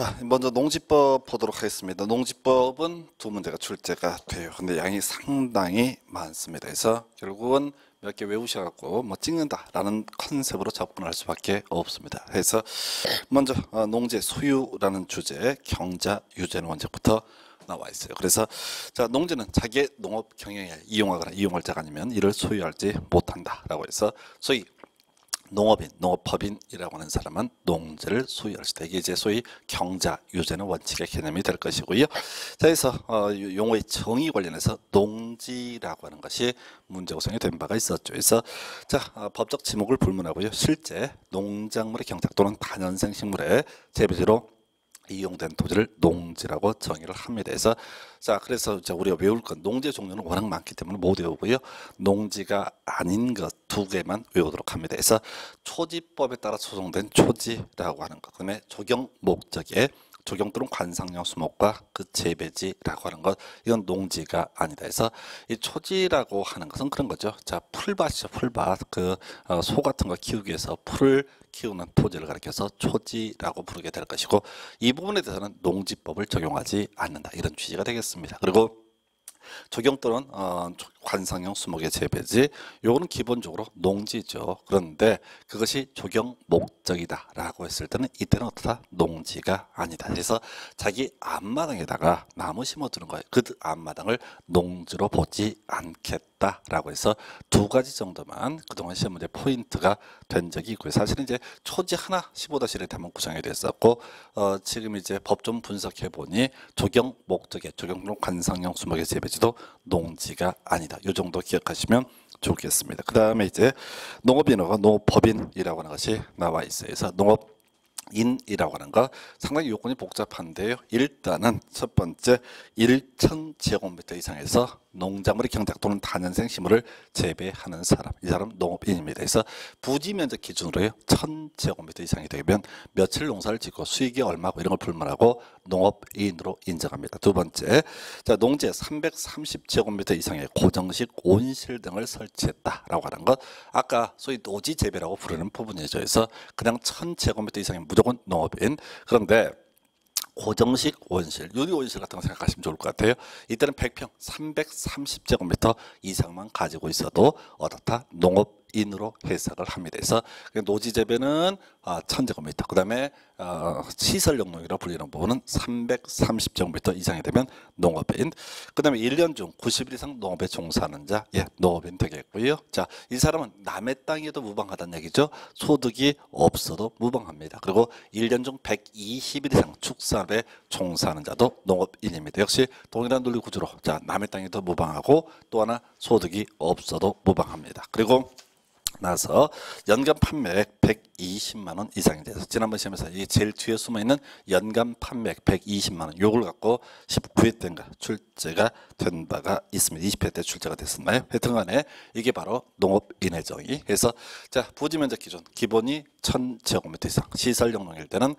자, 먼저 농지법 보도록 하겠습니다. 농지법은 두 문제가 출제가 돼요. 근데 양이 상당히 많습니다. 그래서 결국은 몇 개 외우셔갖고 뭐 찍는다라는 컨셉으로 접근할 수밖에 없습니다. 그래서 먼저 농지의 소유라는 주제, 경자 유제는 원칙부터 나와 있어요. 그래서 자, 농지는 자기의 농업 경영에 이용하거나 이용할 자가 아니면 이를 소유하지 못한다라고 해서 소위 농업인, 농업법인이라고 하는 사람은 농지를 소유할 수 있다. 이게 이제 소위 경자 유제는 원칙의 개념이 될 것이고요. 자, 그래서 용어의 정의 관련해서 농지라고 하는 것이 문제 구성이 된 바가 있었죠. 그래서 자, 법적 지목을 불문하고요. 실제 농작물의 경작 또는 다년생 식물의 재배지로 이용된 토지를 농지라고 정의를 합니다. 그래서 자, 그래서 우리가 외울 건 농지의 종류는 워낙 많기 때문에 못 외우고요. 농지가 아닌 것 두 개만 외우도록 합니다. 그래서 초지법에 따라 소송된 초지라고 하는 것, 그다음에 조경 목적의 조경 또는 관상용 수목과 그 재배지라고 하는 것, 이건 농지가 아니다. 해서 이 초지라고 하는 것은 그런 거죠. 자, 풀밭이죠. 풀밭. 소 같은 거 키우기 위해서 풀을 키우는 토지를 가리켜서 초지라고 부르게 될 것이고, 이 부분에 대해서는 농지법을 적용하지 않는다. 이런 취지가 되겠습니다. 그리고 조경 또는 관상용 수목의 재배지, 요거는 기본적으로 농지죠. 그런데 그것이 조경 목적이다라고 했을 때는 이때는 어떻다? 농지가 아니다. 그래서 자기 앞마당에다가 나무 심어두는 거예요. 그 앞마당을 농지로 보지 않겠다라고 해서 두 가지 정도만 그동안 시험 문제 포인트가 된 적이 있고요. 사실은 이제 초지 하나 15-1에 대한 구성이 됐었고, 지금 이제 법 좀 분석해 보니 조경 목적의 조경 또는 관상용 수목의 재배지도 농지가 아니다. 이 정도 기억하시면 좋겠습니다. 그 다음에 이제 농업인하고 농업법인이라고 하는 것이 나와 있어요. 그래서 농업인이라고 하는 거 상당히 요건이 복잡한데요. 일단은 첫 번째 1,000제곱미터 이상에서 농작물의 경작 또는 다년생 식물을 재배하는 사람, 이 사람 농업인입니다. 그래서 부지 면적 기준으로요 1,000제곱미터 이상이 되면 며칠 농사를 짓고 수익이 얼마고 이런 걸 불문하고 농업인으로 인정합니다. 두 번째, 자, 농지에 330제곱미터 이상의 고정식 온실 등을 설치했다라고 하는 것, 아까 소위 노지 재배라고 부르는 부분이죠. 그래서 그냥 1,000제곱미터 이상이 무조건 농업인. 그런데 고정식 온실, 유리 온실 같은 거 생각하시면 좋을 것 같아요. 이때는 100평 330제곱미터 이상만 가지고 있어도 어떻다? 농업인으로 해석을 합니다. 그래서 노지 재배는 1,000제곱미터, 그 다음에 시설 용역이라고 불리는 부분은 330제곱미터 이상이 되면 농업인, 그 다음에 1년 중 90일 이상 농업에 종사하는 자, 예, 농업인 되겠고요. 자, 이 사람은 남의 땅에도 무방하다는 얘기죠. 소득이 없어도 무방합니다. 그리고 1년 중 120일 이상 축산업에 종사하는 자도 농업인입니다. 역시 동일한 논리 구조로, 자, 남의 땅에도 무방하고 또 하나 소득이 없어도 무방합니다. 그리고 나서 연간 판매액 120만 원 이상이 돼서 지난번 시험에서 이게 제일 뒤에 숨어있는 연간 판매액 120만 원, 요걸 갖고 19회 때인가 출제가 된 바가 있습니다. 20회 때 출제가 됐었나요? 하여튼 간에 이게 바로 농업인의 정의. 그래서 자, 부지 면적 기준 기본이 1,000제곱미터 이상, 시설 용역일 때는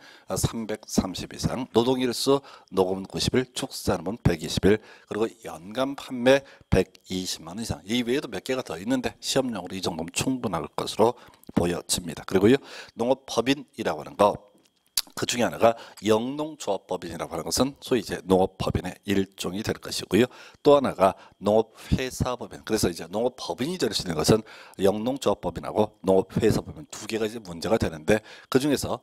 330 이상, 노동일수 노급은 90일, 축산업은 120일, 그리고 연간 판매 120만 원 이상. 이 외에도 몇 개가 더 있는데 시험용으로 이 정도면 충분할 것으로 보여집니다. 그리고요, 농업법인이라고 하는 거, 그 중에 하나가 영농조합법인이라고 하는 것은 소위 이제 농업법인의 일종이 될 것이고요. 또 하나가 농업회사법인. 그래서 이제 농업법인이 될 수 있는 것은 영농조합법인하고 농업회사법인 두 개가 이제 문제가 되는데, 그 중에서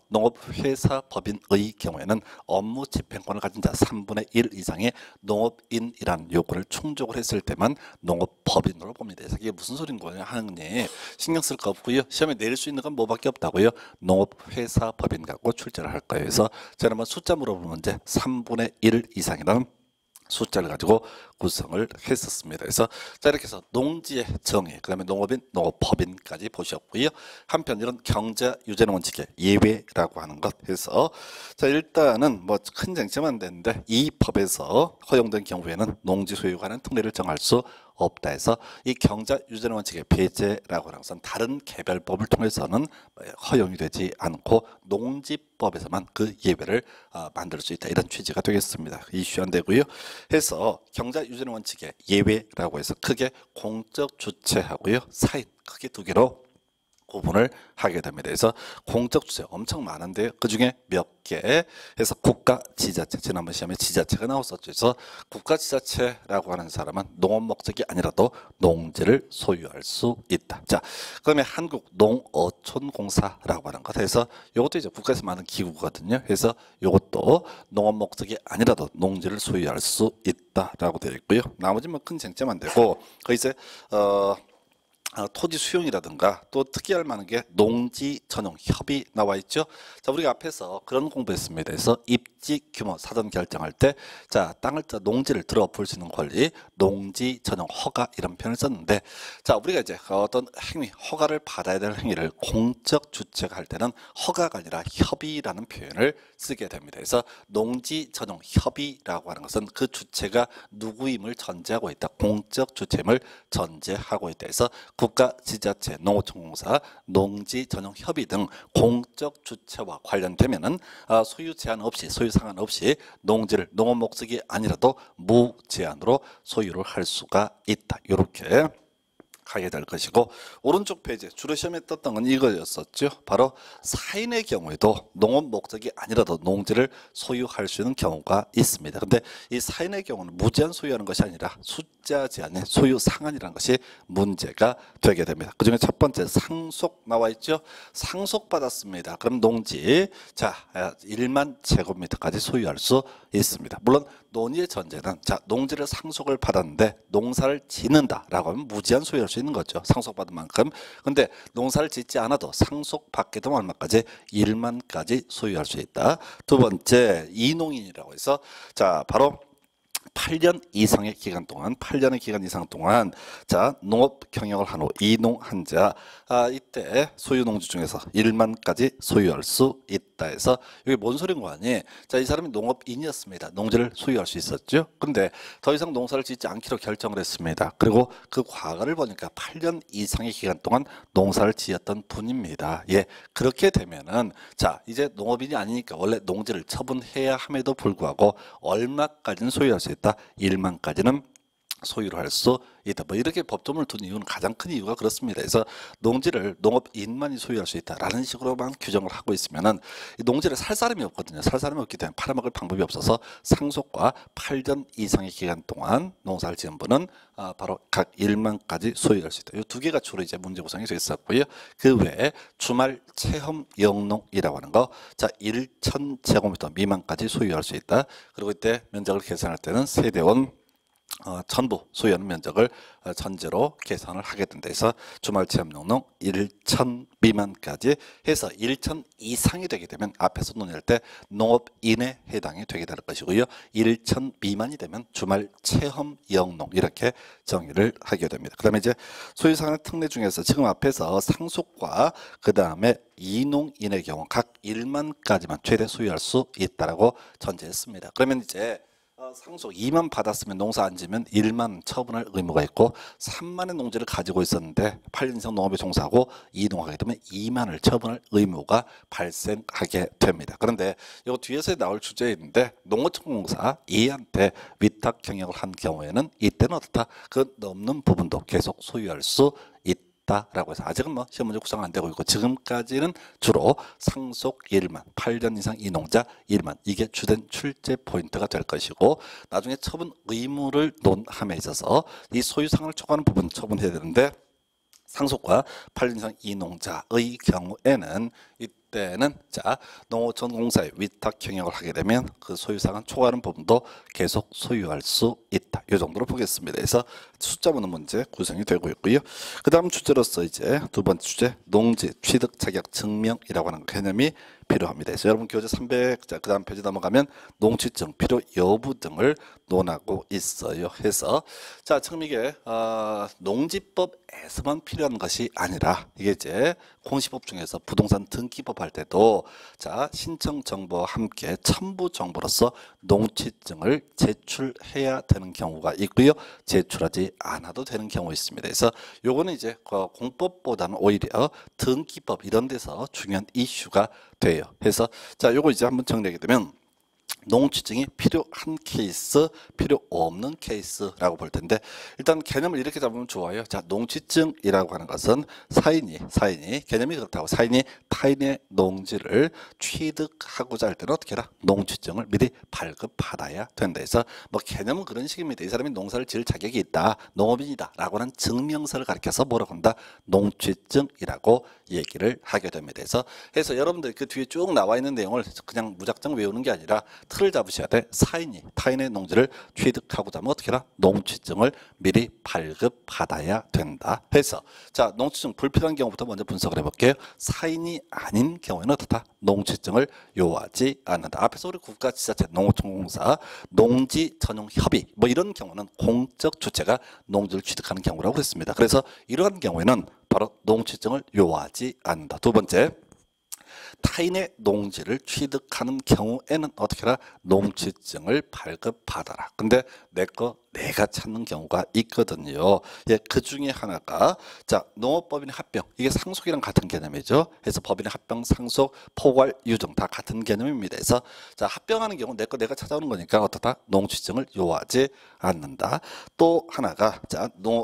농업회사법인의 경우에는 업무 집행권을 가진 자 3분의 1 이상의 농업인이라는 요구를 충족을 했을 때만 농업법인으로 봅니다. 그래서 이게 무슨 소린 거냐 하느니 신경 쓸 거 없고요. 시험에 내릴 수 있는 건 뭐밖에 없다고요. 농업회사법인 갖고 출제를 할 거예요. 그래서 저는 한번 숫자 물어보는 문제 3분의 1 이상이라는 숫자를 가지고 구성을 했었습니다. 그래서 자, 이렇게 해서 농지의 정의, 그 다음에 농업인, 농업법인까지 보셨고요. 한편 이런 경자 유제는 원칙의 예외라고 하는 것 해서 자, 일단은 뭐 큰 쟁점은 안 되는데 이 법에서 허용된 경우에는 농지 소유가 하는 특례를 정할 수 없다 해서 이 경자 유제는 원칙의 배제라고 하는 것은 다른 개별법을 통해서는 허용이 되지 않고 농지법에서만 그 예외를 만들 수 있다, 이런 취지가 되겠습니다. 이슈 안 되고요. 해서 경자 유제는 원칙의 예외라고 해서 크게 공적 주체하고요, 사인 크게 두 개로 구분을 하게 됩니다. 그래서 공적 주체 엄청 많은데요. 그 중에 몇 개 해서 국가 지자체, 지난번 시험에 지자체가 나왔었죠. 그래서 국가 지자체라고 하는 사람은 농업 목적이 아니라도 농지를 소유할 수 있다. 자, 그다음에 한국 농어촌공사라고 하는 것. 해서 이것도 이제 국가에서 만든 기구거든요. 그래서 이것도 농업 목적이 아니라도 농지를 소유할 수 있다라고 되어 있고요. 나머지 뭐 큰 쟁점 안 되고 그 이제 토지 수용이라든가 또 특이할 만한 게 농지 전용 협의 나와 있죠. 자, 우리가 앞에서 그런 공부했습니다. 그래서 입지 규모 사전 결정할 때, 자, 땅을 농지를 들어볼 수 있는 권리, 농지 전용 허가 이런 표현을 썼는데, 자, 우리가 이제 어떤 행위, 허가를 받아야 될 행위를 공적 주체가 할 때는 허가가 아니라 협의라는 표현을 쓰게 됩니다. 그래서 농지 전용 협의라고 하는 것은 그 주체가 누구임을 전제하고 있다. 공적 주체임을 전제하고 있다. 그래서 국가, 지자체, 농어촌공사, 농지 전용 협의 등 공적 주체와 관련되면은 소유 제한 없이, 소유 상한 없이 농지를 농업 목적이 아니라도 무제한으로 소유를 할 수가 있다. 이렇게 하게 될 것이고, 오른쪽 페이지 주로 시험에 떴던 건 이거였었죠. 바로 사인의 경우에도 농업 목적이 아니라도 농지를 소유할 수 있는 경우가 있습니다. 근데 이 사인의 경우는 무제한 소유하는 것이 아니라 숫자 제한의 소유 상한이라는 것이 문제가 되게 됩니다. 그중에 첫 번째 상속 나와 있죠. 상속 받았습니다. 그럼 농지, 자, 1만 제곱미터까지 소유할 수 있습니다. 물론 논의의 전제는, 자, 농지를 상속을 받았는데 농사를 짓는다라고 하면 무제한 소유할 수 있는 거죠. 상속받은 만큼. 근데 농사를 짓지 않아도 상속받게 되면 얼마까지? 1만까지 소유할 수 있다. 두 번째 이농인이라고 해서, 자, 바로 8년 이상의 기간 동안, 8년의 기간 이상 동안, 자, 농업 경영을 한 후 이농한 자, 이때 소유 농지 중에서 1만까지 소유할 수 있다 해서, 이게 뭔 소린 거 아니? 자, 이 사람이 농업인이었습니다. 농지를 소유할 수 있었죠. 근데 더 이상 농사를 짓지 않기로 결정을 했습니다. 그리고 그 과거를 보니까 8년 이상의 기간 동안 농사를 지었던 분입니다. 예, 그렇게 되면은, 자, 이제 농업인이 아니니까 원래 농지를 처분해야 함에도 불구하고 얼마까지는 소유할 수 있다? 1만까지는 소유를 할 수 있다. 뭐 이렇게 법조문을 둔 이유는, 가장 큰 이유가 그렇습니다. 그래서 농지를 농업인만이 소유할 수 있다라는 식으로만 규정을 하고 있으면은 이 농지를 살 사람이 없거든요. 살 사람이 없기 때문에 팔아먹을 방법이 없어서 상속과 8년 이상의 기간 동안 농사를 지은 분은 바로 각 1만까지 소유할 수 있다. 이 두 개가 주로 이제 문제 구성이 되어 있었고요. 그 외에 주말 체험 영농이라고 하는 거, 자, 1,000제곱미터 미만까지 소유할 수 있다. 그리고 이때 면적을 계산할 때는 세대원 전부 소유하는 면적을 전제로 계산을 하게 된다 해서 주말 체험 영농 1,000 미만까지 해서 1,000 이상이 되게 되면 앞에서 논의할 때 농업인에 해당이 되게 될 것이고요. 1,000 미만이 되면 주말 체험 영농 이렇게 정의를 하게 됩니다. 그 다음에 이제 소유상의 특례 중에서 지금 앞에서 상속과 그 다음에 이농인의 경우 각 1만까지만 최대 소유할 수 있다라고 전제했습니다. 그러면 이제 상속 2만 받았으면 농사 안 지면 1만 처분할 의무가 있고, 3만의 농지를 가지고 있었는데 8년 이상 농업에 종사하고 이동하게 되면 2만을 처분할 의무가 발생하게 됩니다. 그런데 이거 뒤에서 나올 주제인데, 농어촌공사 A한테 위탁 경영을 한 경우에는 이때는 어떻다? 그 넘는 부분도 계속 소유할 수 있다. 라고 해서 아직은 뭐 시험 문제 구성 안 되고 있고, 지금까지는 주로 상속 1만, 8년 이상 이농자 1만, 이게 주된 출제 포인트가 될 것이고, 나중에 처분 의무를 논함에 있어서 이 소유상을 초과하는 부분 처분해야 되는데, 상속과 8년 이상 이농자의 경우에는 이때는, 자, 농어촌공사의 위탁 경영을 하게 되면 그 소유상은 초과하는 부분도 계속 소유할 수 있다. 이 정도로 보겠습니다. 그래서 숫자 묻는 문제 구성이 되고 있고요. 그 다음 주제로서 이제 두 번째 주제, 농지 취득 자격 증명이라고 하는 개념이 필요합니다. 그래서 여러분 교재 300, 자, 그 다음 페이지 넘어가면 농취증 필요 여부 등을 논하고 있어요. 해서, 자, 지금 이게 농지법에서만 필요한 것이 아니라, 이게 이제 공시법 중에서 부동산 등기법 할 때도, 자, 신청 정보와 함께 첨부 정보로서 농취증을 제출해야 되는 경우가 있고요. 제출하지 않아도 되는 경우 있습니다. 그래서 요거는 이제 공법보다는 오히려 등기법 이런 데서 중요한 이슈가 돼요. 해서, 자, 요거 이제 한번 정리하게 되면, 농취증이 필요한 케이스, 필요 없는 케이스라고 볼 텐데 일단 개념을 이렇게 잡으면 좋아요. 자, 농취증이라고 하는 것은 사인이 개념이 그렇다고 사인이 타인의 농지를 취득하고자 할 때는 어떻게 해라? 농취증을 미리 발급받아야 된다 해서 뭐 개념은 그런 식입니다. 이 사람이 농사를 지을 자격이 있다, 농업인이다 라고 하는 증명서를 가리켜서 뭐라고 한다? 농취증이라고 얘기를 하게 됩니다. 그래서 여러분들 그 뒤에 쭉 나와 있는 내용을 그냥 무작정 외우는 게 아니라 틀을 잡으셔야 돼. 사인이 타인의 농지를 취득하고자 하면 어떻게 해라? 농취증을 미리 발급받아야 된다 해서 자, 농취증 불필요한 경우부터 먼저 분석을 해볼게요. 사인이 아닌 경우에는 어떻다? 농취증을 요하지 않는다. 앞에서 우리 국가지자체, 농어촌공사, 농지전용협의 뭐 이런 경우는 공적 주체가 농지를 취득하는 경우라고 했습니다. 그래서 이러한 경우에는 바로 농취증을 요하지 않는다. 두 번째, 타인의 농지를 취득하는 경우에는 어떻게 해라? 농취증을 발급받아라. 근데 내가 찾는 경우가 있거든요. 예, 그 중에 하나가 자, 농업법인의 합병. 이게 상속이랑 같은 개념이죠. 그래서 법인의 합병, 상속, 포괄, 유정 다 같은 개념입니다. 그래서 자, 합병하는 경우 내가 찾아오는 거니까 어떻다? 농취증을 요하지 않는다. 또 하나가 자,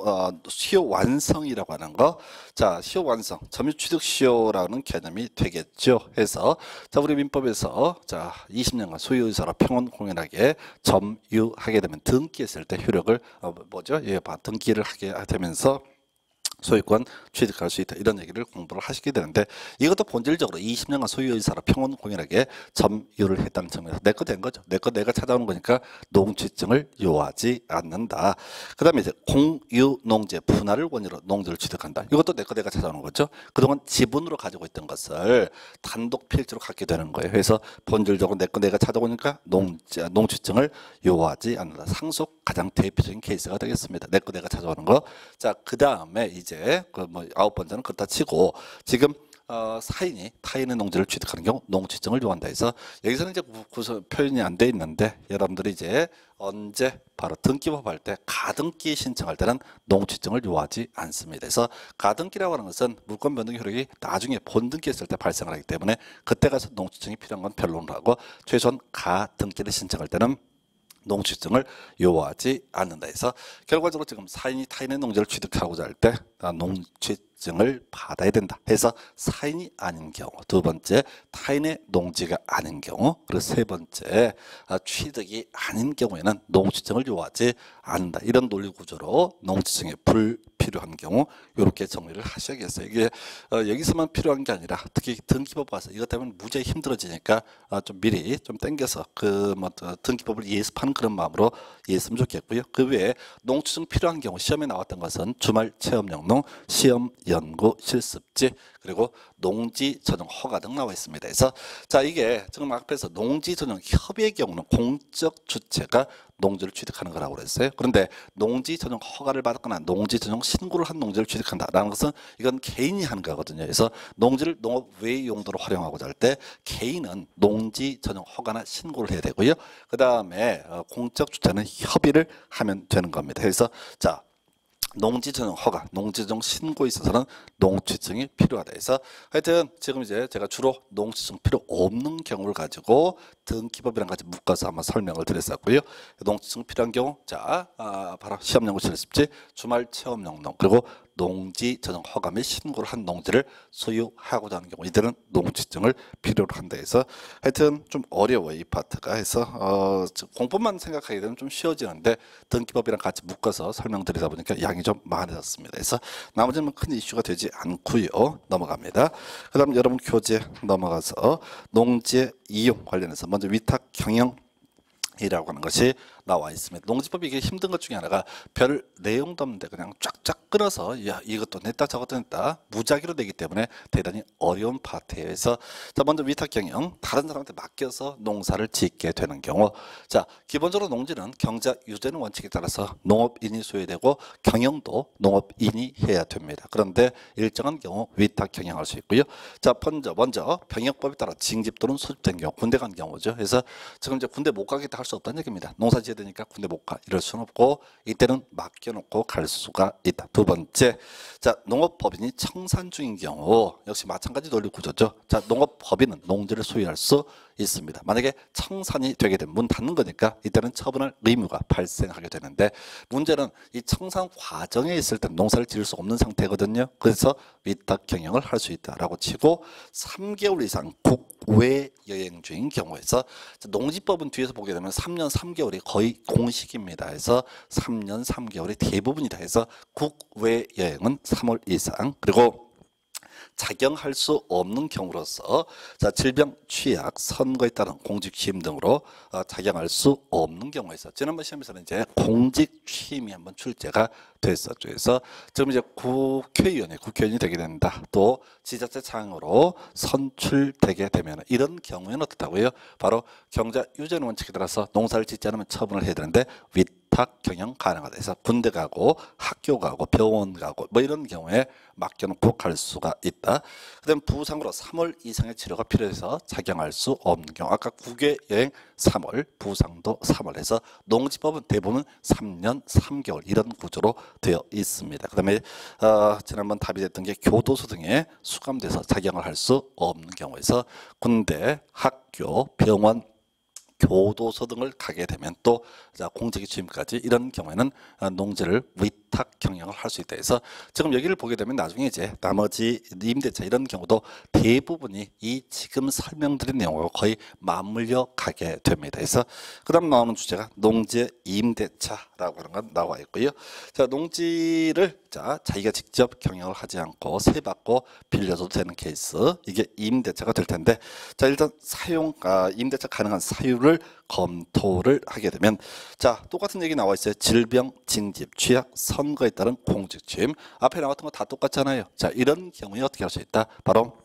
시효 완성이라고 하는 거. 자, 시효 완성, 점유취득 시효라는 개념이 되겠죠. 해서 자, 우리 민법에서 자, 20년간 소유의사로 평온 공연하게 점유하게 되면 등기했을 때 효력을 예, 등기를 하게 되면서 소유권 취득할 수 있다. 이런 얘기를 공부를 하시게 되는데 이것도 본질적으로 20년간 소유의사로 평온 공연하게 점유를 했다는 측면에서 내 거 된 거죠. 내가 찾아오는 거니까 농취증을 요하지 않는다. 그 다음에 이제 공유농지 분할을 원인으로 농지를 취득한다. 이것도 내가 찾아오는 거죠. 그동안 지분으로 가지고 있던 것을 단독 필지로 갖게 되는 거예요. 그래서 본질적으로 내가 찾아오니까 농취증을 요하지 않는다. 상속 가장 대표적인 케이스가 되겠습니다. 내가 찾아오는 거. 자, 그 다음에 이제 그 뭐 9번째는 그렇다 치고 지금 사인이 타인의 농지를 취득하는 경우 농취증을 요한다 해서 여기서는 이제 표현이 안 돼 있는데 여러분들이 이제 언제 바로 등기법 할 때 가등기 신청할 때는 농취증을 요하지 않습니다. 그래서 가등기라고 하는 것은 물권 변동 효력이 나중에 본등기 했을 때 발생을 하기 때문에 그때 가서 농취증이 필요한 건 변론을 하고 최소한 가등기를 신청할 때는 농취증을 요하지 않는다 해서 결과적으로 지금 사인이 타인의 농지를 취득하고자 할 때 농취증을 받아야 된다 해서 사인이 아닌 경우, 두 번째 타인의 농지가 아닌 경우, 그리고 세 번째 취득이 아닌 경우에는 농취증을 요하지 않는다. 이런 논리 구조로 농취증이 불필요한 경우 이렇게 정리를 하셔야겠어요. 이게 여기서만 필요한 게 아니라 특히 등기법 와서 이것 때문에 무지하게 힘들어지니까 좀 미리 좀 땡겨서 그 뭐 등기법을 예습하는 그런 마음으로 이해했으면 좋겠고요. 그 외에 농취증 필요한 경우 시험에 나왔던 것은 주말 체험 영농, 시험 연구 실습지, 그리고 농지 전용 허가 등 나와 있습니다. 그래서 자, 이게 지금 앞에서 농지 전용 협의의 경우는 공적 주체가 농지를 취득하는 거라고 그랬어요. 그런데 농지 전용 허가를 받거나 농지 전용 신고를 한 농지를 취득한다라는 것은 이건 개인이 하는 거거든요. 그래서 농지를 농업 외의 용도로 활용하고자 할 때 개인은 농지 전용 허가나 신고를 해야 되고요. 그 다음에 공적 주체는 협의를 하면 되는 겁니다. 그래서 자, 농지 전용 허가, 농지 전용 신고에 있어서는 농취증이 필요하다 해서 하여튼 지금 이제 제가 주로 농취증 필요 없는 경우를 가지고 등기법이랑 같이 묶어서 한번 설명을 드렸었고요. 농취증 필요한 경우 자, 바로 시험 연구 실습지, 주말 체험 영농, 그리고 농지 전용 허가 및 신고를 한 농지를 소유하고자 하는 경우 이들은 농취증을 필요로 한다 해서 하여튼 좀 어려워요, 이 파트가. 해서 공법만 생각하게 되면 좀 쉬워지는데 등기법이랑 같이 묶어서 설명드리다 보니까 양이 좀 많아졌습니다. 그래서 나머지는 큰 이슈가 되지 않고요. 넘어갑니다. 그 다음 여러분 교재 넘어가서 농지의 이용 관련해서 먼저 위탁 경영 이라고 하는 것이 나와 있습니다. 농지법이 이게 힘든 것 중에 하나가 별 내용도 없는데 그냥 쫙쫙 끌어서 야, 이것도 냈다 저것도 냈다 무작위로 되기 때문에 대단히 어려운 파트예요. 그래서 자, 먼저 위탁 경영, 다른 사람한테 맡겨서 농사를 짓게 되는 경우, 자, 기본적으로 농지는 경자 유전의 원칙에 따라서 농업인이 소유되고 경영도 농업인이 해야 됩니다. 그런데 일정한 경우 위탁 경영할 수 있고요. 자, 먼저 병역법에 따라 징집 또는 소집된 경우, 군대 간 경우죠. 그래서 지금 이제 군대 못 가겠다 할 수 없다는 얘기입니다. 농사 지어야 되니까 군대 못 가 이럴 수는 없고 이때는 맡겨놓고 갈 수가 있다. 두 번째, 자 농업법인이 청산 중인 경우 역시 마찬가지 논리 구조죠. 자 농업법인은 농지를 소유할 수 있습니다. 만약에 청산이 되게 되면 문 닫는 거니까 이때는 처분할 의무가 발생하게 되는데 문제는 이 청산 과정에 있을 때 농사를 지을 수 없는 상태거든요. 그래서 위탁 경영을 할 수 있다라고 치고 3개월 이상 국외 여행 중인 경우에서 농지법은 뒤에서 보게 되면 3년 3개월이 거의 공식입니다. 그래서 3년 3개월이 대부분이다 해서 국외 여행은 3월 이상 그리고 작용할 수 없는 경우로서 자 질병, 취약, 선거에 따른 공직 취임 등으로 작용할 수 없는 경우에서 지난번 시험에서는 이제 공직 취임이 한번 출제가 됐었죠. 그래서 지금 이제 국회의원이 되게 된다. 또 지자체 장으로 선출되게 되면 이런 경우에는 어떻다고요? 바로 경자 유전 원칙에 따라서 농사를 짓지 않으면 처분을 해야 되는데 위탁 경영 가능하다 해서 군대 가고 학교 가고 병원 가고 뭐 이런 경우에 맡겨놓고 갈 수가 있다. 그다음 부상으로 3월 이상의 치료가 필요해서 작용할 수 없는 경우 아까 국외 여행 3월 부상도 3월 해서 농지법은 대부분 3년 3개월 이런 구조로 되어 있습니다. 그다음에 지난번 답이 됐던 게 교도소 등에 수감돼서 작용을 할 수 없는 경우에서 군대, 학교, 병원 교도소 등을 가게 되면 또 공직의 취임까지 이런 경우에는 농지를 위탁 경영을 할 수 있다 해서 지금 여기를 보게 되면 나중에 이제 나머지 임대차 이런 경우도 대부분이 이 지금 설명드린 내용과 거의 맞물려 가게 됩니다. 그래서 그 다음 나오는 주제가 농지 임대차라고 하는 건 나와 있고요. 자 농지를 자기가 직접 경영을 하지 않고 세받고 빌려줘도 되는 케이스 이게 임대차가 될 텐데 자 일단 임대차 가능한 사유를 검토를 하게 되면 자 똑같은 얘기 나와 있어요. 질병, 징집, 취약, 선거에 따른 공직 취임 앞에 나왔던 거 다 똑같잖아요. 자 이런 경우에 어떻게 할 수 있다? 바로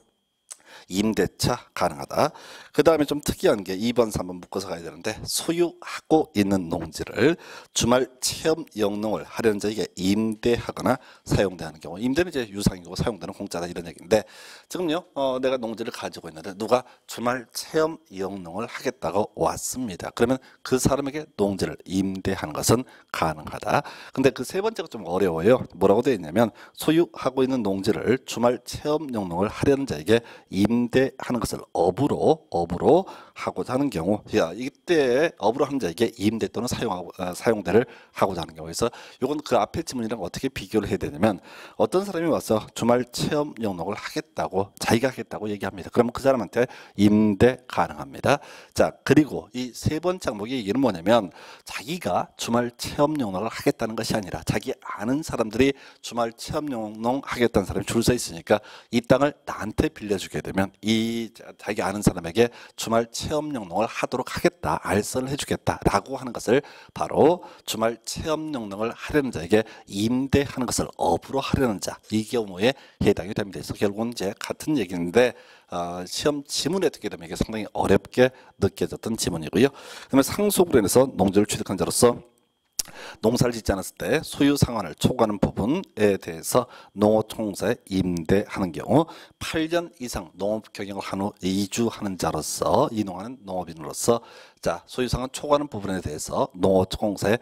임대차 가능하다. 그 다음에 좀 특이한 게 2번, 3번 묶어서 가야 되는데 소유하고 있는 농지를 주말 체험 영농을 하려는 자에게 임대하거나 사용되는 경우 임대는 이제 유상이고 사용되는 공짜다 이런 얘기인데 지금요 내가 농지를 가지고 있는데 누가 주말 체험 영농을 하겠다고 왔습니다. 그러면 그 사람에게 농지를 임대하는 것은 가능하다. 근데 그 세 번째가 좀 어려워요. 뭐라고 되어 있냐면 소유하고 있는 농지를 주말 체험 영농을 하려는 자에게 임대하는 것을 업으로 하고자 하는 경우 이때 업으로 하는 자에게 임대 또는 사용대를 하고자 하는 경우에서 이건 그 앞에 지문이랑 어떻게 비교를 해야 되냐면 어떤 사람이 와서 주말 체험 영농을 하겠다고 자기가 하겠다고 얘기합니다. 그러면 그 사람한테 임대 가능합니다. 자 그리고 이 세 번째 항목의 얘기는 뭐냐면 자기가 주말 체험 영농을 하겠다는 것이 아니라 자기 아는 사람들이 주말 체험 영농 하겠다는 사람이 줄 서 있으니까 이 땅을 나한테 빌려주게 되면 이 자기 아는 사람에게 주말 체험 영농을 하도록 하겠다, 알선을 해주겠다라고 하는 것을 바로 주말 체험 영농을 하려는 자에게 임대하는 것을 업으로 하려는 자 이 경우에 해당이 됩니다. 그래서 결국은 이제 같은 얘기인데 시험 지문에 듣게 되면 이게 상당히 어렵게 느껴졌던 지문이고요. 그다음에 상속으로 인해서 농지를 취득한 자로서 농사를 짓지 않았을 때 소유 상환을 초과하는 부분에 대해서 농어촌공사에 임대하는 경우 8년 이상 농업 경영을 한 후 이주하는 자로서 이농하는 농업인으로서 자 소유 상환 초과하는 부분에 대해서 농어촌공사에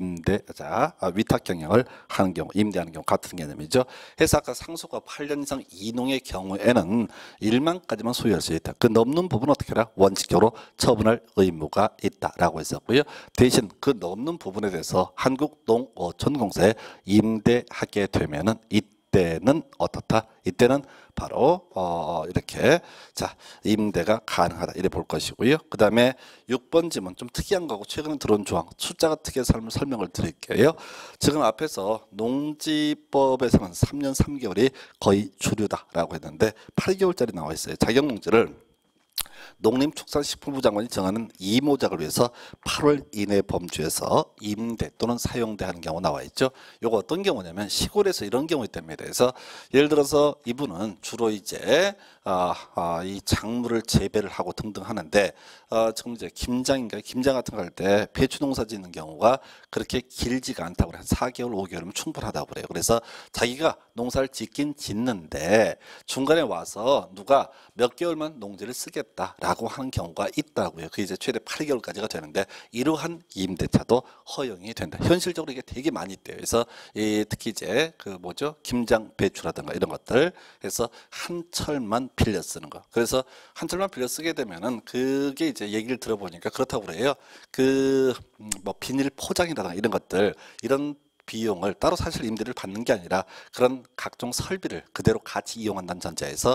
위탁 경영을 하는 경우 임대하는 경우 같은 개념이죠. 해서 아까 상속과 8년 이상 이농의 경우에는 1만까지만 소유할 수 있다. 그 넘는 부분은 어떻게 해라? 원칙적으로 처분할 의무가 있다라고 했었고요. 대신 그 넘는 부분에 대해서 한국농어촌공사에 임대하게 되면은 이때는 어떻다? 이때는 바로 이렇게 자 임대가 가능하다 이래 볼 것이고요. 그 다음에 6번 지문 좀 특이한 거고 최근에 들어온 조항 숫자가 특이해서 설명을 드릴게요. 지금 앞에서 농지법에서는 3년 3개월이 거의 주류다라고 했는데 8개월짜리 나와 있어요. 자격농지를 농림축산식품부 장관이 정하는 이모작을 위해서 8월 이내 범주에서 임대 또는 사용대 하는 경우 나와 있죠. 이거 어떤 경우냐면 시골에서 이런 경우 있답니다. 그래서 예를 들어서 이분은 주로 이제 이 작물을 재배를 하고 등등 하는데 지금 이제 김장 같은 거 할 때 배추 농사 짓는 경우가 그렇게 길지가 않다고 그래요. 4개월, 5개월이면 충분하다고 그래요. 그래서 자기가 농사를 짓긴 짓는데 중간에 와서 누가 몇 개월만 농지를 쓰겠다라고 하는 경우가 있다고요. 그게 이제 최대 8개월까지가 되는데 이러한 임대차도 허용이 된다. 현실적으로 이게 되게 많이 있대요. 그래서 특히 이제 김장 배추라든가 이런 것들 해서 한 철만 빌려 쓰는 거. 그래서 한 철만 빌려 쓰게 되면은 그게 이제 얘기를 들어보니까 그렇다고 그래요. 비닐 포장이라든가 이런 것들 이런 비용을 따로 사실 임대를 받는 게 아니라 그런 각종 설비를 그대로 같이 이용한다는 전제에서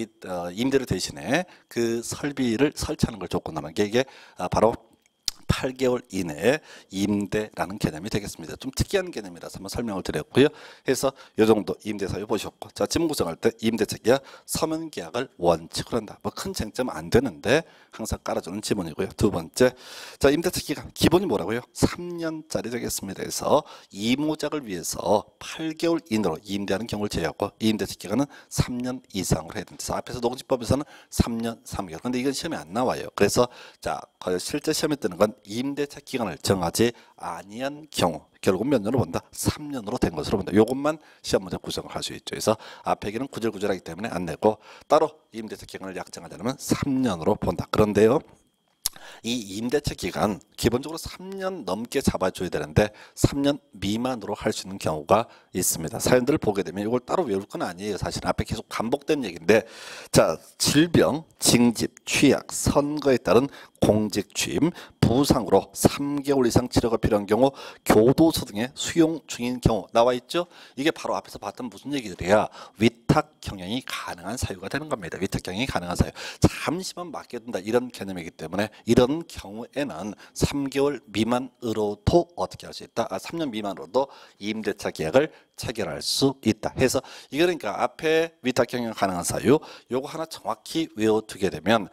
임대료 대신에 그 설비를 설치하는 걸 조건으로 하는 게 이게 바로 8개월 이내에 임대라는 개념이 되겠습니다. 좀 특이한 개념이라서 한번 설명을 드렸고요. 그래서 이 정도 임대 사유 보셨고, 자 지문 구성할 때 임대차 계약, 서면 계약을 원칙으로 한다. 뭐 큰 쟁점 안 되는데 항상 깔아주는 지문이고요. 두 번째, 자 임대차 기간 기본이 뭐라고요? 3년짜리 되겠습니다. 그래서 이모작을 위해서 8개월 이내로 임대하는 경우를 제외하고 임대차 기간은 3년 이상으로 해야 됩니다. 앞에서 농지법에서는 3년 3개월. 근데 이건 시험에 안 나와요. 그래서 자 실제 시험에 뜨는 건 임대차 기간을 정하지 아니한 경우 결국 몇 년으로 본다? 3년으로 된 것으로 본다. 이것만 시험 문제 구성을 할 수 있죠. 그래서 앞에 기는 구질구질하기 때문에 안 내고 따로 임대차 기간을 약정하자면 3년으로 본다. 그런데요, 이 임대차 기간 기본적으로 3년 넘게 잡아줘야 되는데 3년 미만으로 할 수 있는 경우가 있습니다. 사연들을 보게 되면 이걸 따로 외울 건 아니에요. 사실 앞에 계속 반복된 얘기인데, 자 질병, 징집, 취약, 선거에 따른 공직 취임, 부상으로 3개월 이상 치료가 필요한 경우, 교도소 등의 수용 중인 경우 나와 있죠. 이게 바로 앞에서 봤던 무슨 얘기들이야? 위탁 경영이 가능한 사유가 되는 겁니다. 위탁 경영이 가능한 사유. 잠시만 맡겨둔다 이런 개념이기 때문에 이런 경우에는 3개월 미만으로도 어떻게 할 수 있다? 3년 미만으로도 임대차 계약을 체결할 수 있다. 해서 이거 그러니까 앞에 위탁 경영 가능한 사유 요거 하나 정확히 외워두게 되면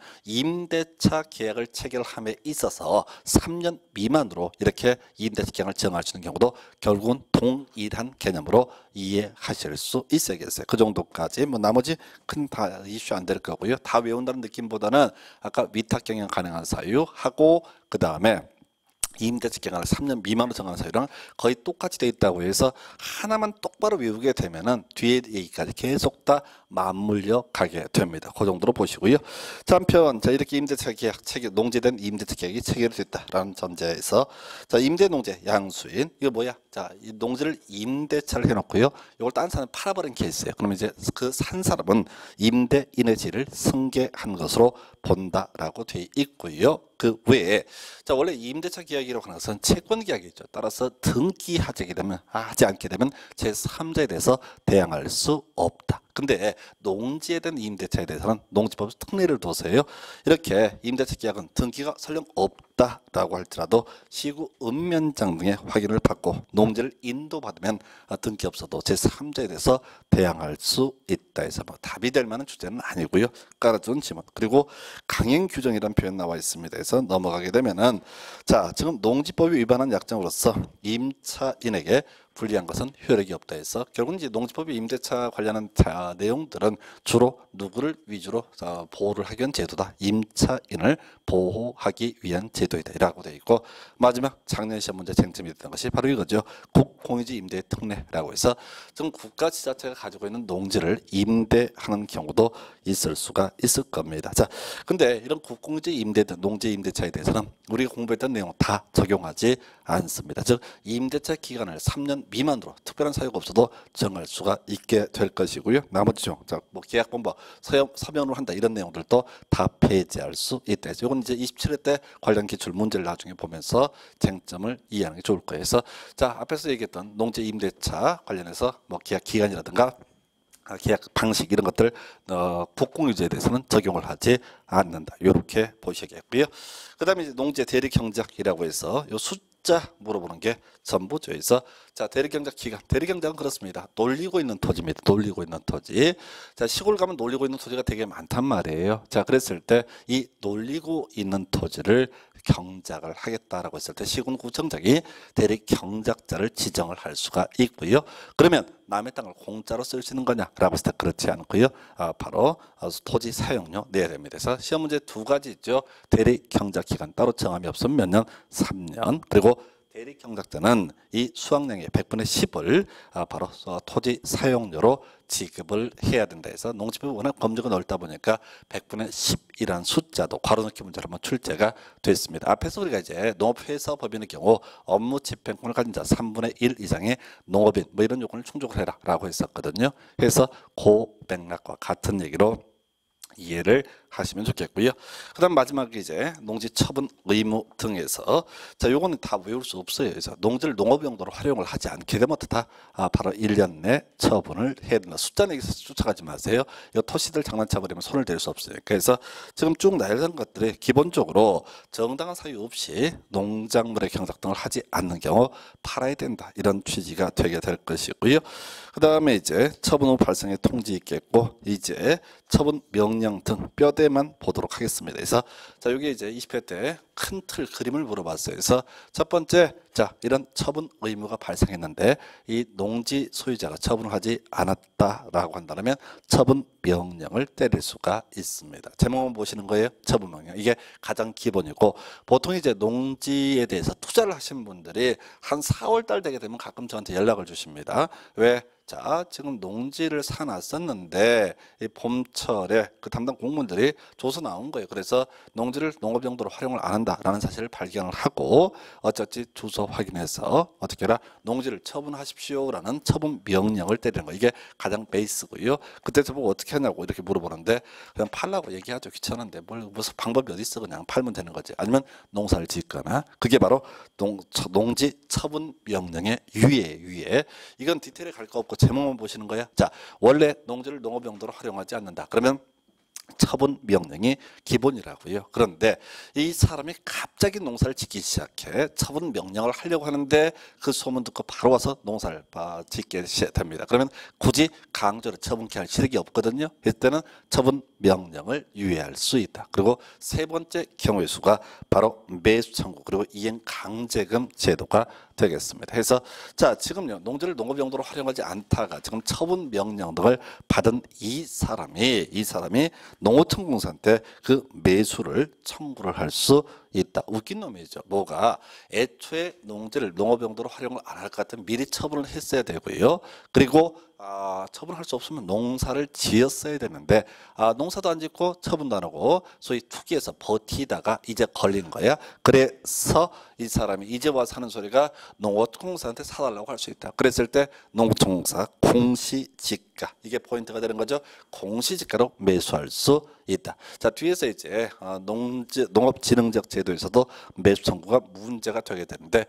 임대차 계약을 체결함에 있어서 3년 미만으로 이렇게 임대차 계약을 정할 수 있는 경우도 결국은 동일한 개념으로 이해하실 수 있어야겠어요. 그 정도까지 뭐 나머지 큰 다 이슈 안 될 거고요. 다 외운다는 느낌보다는 아까 위탁 경영 가능한 사유 하고 그 다음에 임대차 기간을 3년 미만으로 정하는 사유랑 거의 똑같이 되어 있다고 해서 하나만 똑바로 외우게 되면은 뒤에 얘기까지 계속 다 맞물려 가게 됩니다. 그 정도로 보시고요. 자, 한편 자 이렇게 임대차 계약 체결, 농지된 임대차 계약이 체결됐다라는 전제에서 자 임대 농지 양수인 이거 뭐야? 자 이 농지를 임대차를 해놓고요. 이걸 딴 사람 팔아버린 케이스예요. 그러면 이제 그 산 사람은 임대인의 지를 승계한 것으로 본다라고 되어 있고요. 그 외에 자 원래 임대차 계약이라고 하는 것은 채권 계약이죠. 따라서 등기하지 않게 되면 제3자에 대해서 대항할 수 없다. 근데 농지에 대한 임대차에 대해서는 농지법 특례를 둬서요. 이렇게 임대차 계약은 등기가 설령 없다라고 할지라도 시구 읍면장 등의 확인을 받고 농지를 인도받으면 등기 없어도 제3자에 대해서 대항할 수 있다 해서 뭐 답이 될 만한 주제는 아니고요. 깔아준 지문. 그리고 강행 규정이라는 표현 나와 있습니다. 그래서 넘어가게 되면은 자 지금 농지법이 위반한 약정으로서 임차인에게 불리한 것은 효력이 없다 해서 결국은 이제 농지법의 임대차 관련한 내용들은 주로 누구를 위주로 보호를 하기 위한 제도다. 임차인을 보호하기 위한 제도이다. 라고 되어 있고 마지막 작년 시험 문제 쟁점이 됐던 것이 바로 이거죠. 국공유지 임대 특례라고 해서 지금 국가 지자체가 가지고 있는 농지를 임대하는 경우도 있을 수가 있을 겁니다. 자, 근데 이런 국공유지 임대 농지 임대차에 대해서는 우리가 공부했던 내용 다 적용하지 않습니다. 즉 임대차 기간을 3년 미만으로 특별한 사유가 없어도 정할 수가 있게 될 것이고요. 나머지죠. 자, 뭐 계약본법 서면으로 한다 이런 내용들도 다 폐지할 수 있다. 이건 이제 27회 때 관련 기출 문제를 나중에 보면서 쟁점을 이해하는 게 좋을 거예요. 그래서 자 앞에서 얘기했던 농지 임대차 관련해서 뭐 계약 기간이라든가 계약 방식 이런 것들 국공유지에 대해서는 적용을 하지 않는다. 이렇게 보시겠고요. 그 다음에 농지의 대리 경작이라고 해서 요 숫자 물어보는 게 전부죠. 그래서 자, 대리경작 기간. 대리경작은 그렇습니다. 놀리고 있는 토지입니다. 놀리고 있는 토지. 자, 시골 가면 놀리고 있는 토지가 되게 많단 말이에요. 자, 그랬을 때 이 놀리고 있는 토지를 경작을 하겠다라고 했을 때 시군구청장이 대리경작자를 지정을 할 수가 있고요. 그러면 남의 땅을 공짜로 쓸 수 있는 거냐라고 했을 때 그렇지 않고요. 바로 토지 사용료 내야 됩니다. 그래서 시험 문제 두 가지 있죠. 대리경작 기간 따로 정함이 없으면 몇 년? 3년. 그리고 대리경작자는 이 수확량의 100분의 10을 바로 토지 사용료로 지급을 해야 된다 해서 농지법이 워낙 범주가 넓다 보니까 100분의 10이라는 숫자도 괄호넣기 문제로 한번 출제가 됐습니다. 앞에서 우리가 이제 농업회사법인의 경우 업무 집행권을 가진 자 3분의 1 이상의 농업인 뭐 이런 요건을 충족을 해라 라고 했었거든요. 그래서 그 맥락과 같은 얘기로 이해를 하시면 좋겠고요. 그 다음 마지막에 이제 농지 처분 의무 등에서 자 요거는 다 외울 수 없어요. 그래서 농지를 농업용도로 활용을 하지 않게 되면 다 바로 1년 내 처분을 해야 된다. 숫자 내기에서 쫓아가지 마세요. 이 토시들 장난쳐버리면 손을 댈 수 없어요. 그래서 지금 쭉 나열한 것들이 기본적으로 정당한 사유 없이 농작물의 경작 등을 하지 않는 경우 팔아야 된다. 이런 취지가 되게 될 것이고요. 그 다음에 이제 처분 후 발생의 통지 있겠고 이제 처분 명령 등 뼈대만 보도록 하겠습니다. 그래서 자 여기 이제 20회 때 큰 틀 그림을 물어봤어요. 그래서 첫 번째 자 이런 처분 의무가 발생했는데 이 농지 소유자가 처분을 하지 않았다라고 한다면 처분 명령을 때릴 수가 있습니다. 제목만 보시는 거예요. 처분 명령. 이게 가장 기본이고 보통 이제 농지에 대해서 투자를 하신 분들이 한 4월 달 되게 되면 가끔 저한테 연락을 주십니다. 왜? 자, 지금 농지를 사놨었는데 이 봄철에 그 담당 공무원들이 줘서 나온 거예요. 그래서 농지를 농업용도로 활용을 안 한다라는 사실을 발견을 하고 어쩌지 주소 확인해서 어떻게 해라 농지를 처분하십시오라는 처분 명령을 때리는 거 이게 가장 베이스고요. 그때 저보고 어떻게 하냐고 이렇게 물어보는데 그냥 팔라고 얘기하죠. 귀찮은데 뭘 무슨 방법이 어디 있어 그냥 팔면 되는 거지. 아니면 농사를 짓거나 그게 바로 농지 처분 명령의 유예. 이건 디테일에 갈 거 없고 제목만 보시는 거야. 자, 원래 농지를 농업용도로 활용하지 않는다. 그러면 처분 명령이 기본이라고요. 그런데 이 사람이 갑자기 농사를 짓기 시작해 처분 명령을 하려고 하는데 그 소문 듣고 바로 와서 농사를 짓게 됩니다. 그러면 굳이 강제로 처분케 할 실력이 없거든요. 이때는 처분 명령을 유예할 수 있다. 그리고 세 번째 경우의 수가 바로 매수 청구 그리고 이행 강제금 제도가 되겠습니다. 그래서 자 지금요 농지를 농업용도로 활용하지 않다가 지금 처분 명령 등을 받은 이 사람이 농어촌공사한테 그 매수를 청구를 할 수 있다. 웃긴 놈이죠. 뭐가 애초에 농지를 농업용도로 활용을 안 할 것 같으면 미리 처분을 했어야 되고요. 그리고 처분할 수 없으면 농사를 지었어야 되는데 농사도 안 짓고 처분도 안 하고 소위 투기해서 버티다가 이제 걸린 거야. 그래서 이 사람이 이제 와서 하는 소리가 농어촌공사한테 사달라고 할 수 있다. 그랬을 때 농어촌공사 공시지가 이게 포인트가 되는 거죠. 공시지가로 매수할 수 있다. 자 뒤에서 이제 농업진흥적 제도에서도 매수 청구가 문제가 되게 되는데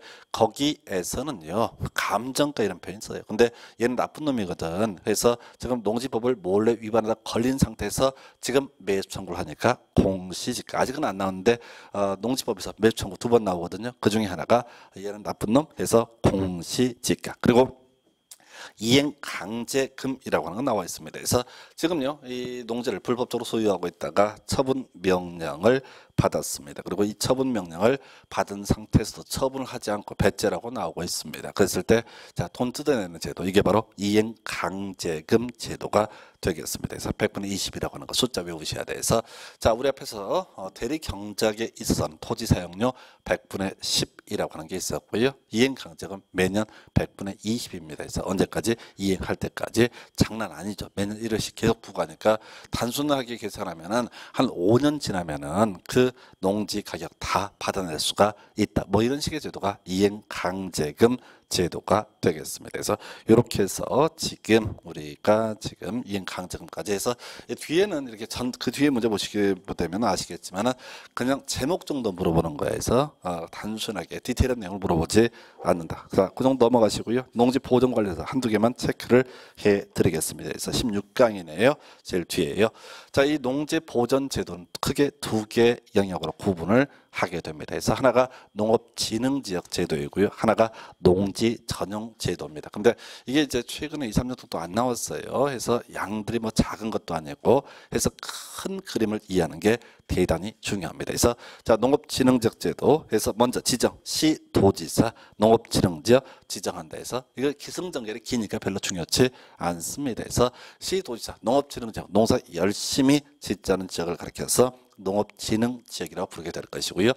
거기에서는요 감정가 이런 표현이 있어요. 근데 얘는 나쁜 놈이거든. 그래서 지금 농지법을 몰래 위반하다 걸린 상태에서 지금 매수 청구를 하니까 공시지가 아직은 안 나오는데 농지법에서 매수 청구 2번 나오거든요. 그 중에 하나가 얘는 나쁜 놈 해서 공시지가 그리고 이행 강제금이라고 하는 거 나와 있습니다. 그래서 지금요 이 농지를 불법적으로 소유하고 있다가 처분 명령을 받았습니다. 그리고 이 처분 명령을 받은 상태에서도 처분을 하지 않고 배째라고 나오고 있습니다. 그랬을 때 자 돈 뜯어내는 제도 이게 바로 이행 강제금 제도가 되겠습니다. 그래서 100분의 20이라고 하는 거 숫자 외우셔야 돼서 자 우리 앞에서 대리 경작에 있어서는 토지 사용료 100분의 10이라고 하는 게 있었고요. 이행 강제금 매년 100분의 20입니다. 그래서 언제까지 이행할 때까지 장난 아니죠. 매년 1원씩 계속 부과하니까 단순하게 계산하면은 한 5년 지나면은 그 농지 가격 다 받아낼 수가 있다. 뭐 이런 식의 제도가 이행 강제금 제도가 되겠습니다. 그래서 이렇게 해서 지금 우리가 지금 이행 강제금까지 해서 뒤에는 이렇게 그 뒤에 문제 보시게 되면 아시겠지만은 그냥 제목 정도 물어보는 거에서 단순하게 디테일한 내용을 물어보지 않는다. 자, 그 정도 넘어가시고요. 농지 보존 관련해서 한두 개만 체크를 해 드리겠습니다. 그래서 16강이네요. 제일 뒤에요. 자, 이 농지 보존 제도는 크게 두 개 영역으로 구분을 하게 됩니다. 그래서 하나가 농업진흥지역 제도이고요. 하나가 농지전용제도입니다. 근데 이게 이제 최근에 2, 3년 동안 안 나왔어요. 해서 양들이 뭐 작은 것도 아니고 해서 큰 그림을 이해하는 게 대단히 중요합니다. 그래서 자, 농업진흥지역 제도 해서 먼저 지정, 시도지사 농업진흥지역 지정한다 해서 이거 기승전결이 기니까 별로 중요치 않습니다. 그래서 시도지사 농업진흥지역 농사 열심히 짓자는 지역을 가리켜서 농업진흥지역이라고 부르게 될 것이고요.